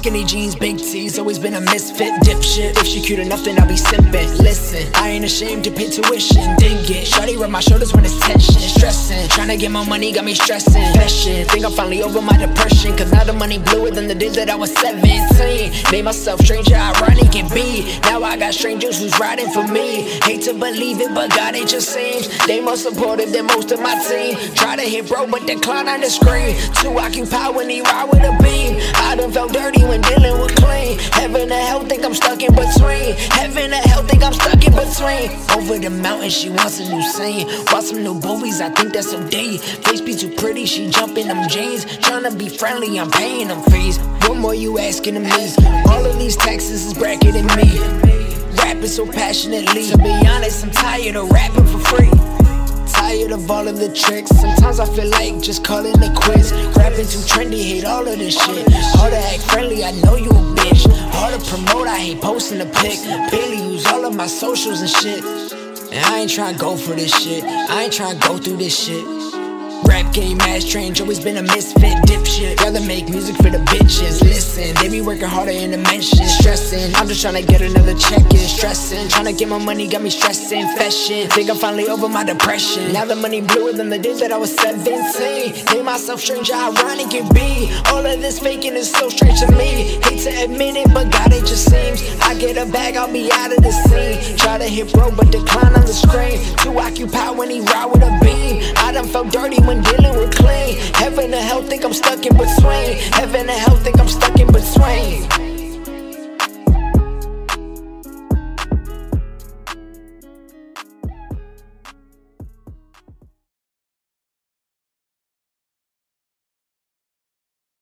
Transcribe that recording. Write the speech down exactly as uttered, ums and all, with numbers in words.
Skinny jeans, big tees, always been a misfit, dipshit. If she cute enough, then I'll be simping. Listen, I ain't ashamed to pay tuition, dig it. Shawty rub my shoulders when it's tension, stressing. Tryna get more money got me stressing. Fashion, think I'm finally over my depression, cause now the money bluer than the days that I was seventeen. Made myself stranger, ironic it be. Now I got strangers who's riding for me. Hate to believe it, but God, it just seems they more supportive than most of my team. Try to hit bro, but decline on the screen. Too occupied when he ride with a beam. I done felt dirty when dealing with clean. Heaven or hell, think I'm stuck in between. Heaven or hell, think I'm stuck in between. Over the mountain, she wants a new scene. Want some new boobies, I think that's so D. Face be too pretty, she jump in them jeans. Tryna be friendly, I'm paying them fees. What more you asking of me? All of these taxes is bracketing me. Rapping so passionately. To be honest, I'm tired of rapping for free. Tired of all of the tricks. Sometimes I feel like just calling it quits. Rapping too trendy, hate all of this shit. Hard to act friendly, I know you a bitch. Hard to promote, I hate posting a pic. Barely use all of my socials and shit. And I ain't tryna go for this shit. I ain't tryna go through this shit. Rap game ass strange, always been a misfit, dipshit. Rather make music for the bitches. Listen, they be working harder in the mention, stressing. I'm just tryna get another check in, stressing. Tryna get my money, got me stressing, fashion. Think I'm finally over my depression. Now the money bluer than the days that I was seventeen. Made myself stranger, ironic it be. All of this faking is so strange to me. Hate to admit it, but God, it just seems. I get a bag, I'll be out of the scene. Try to hit bro, but decline on the screen. Too occupied when he ride with a beam. I done felt dirty when dealing with clean. Heaven or hell, think I'm stuck in between. Heaven or hell, think I'm stuck in between.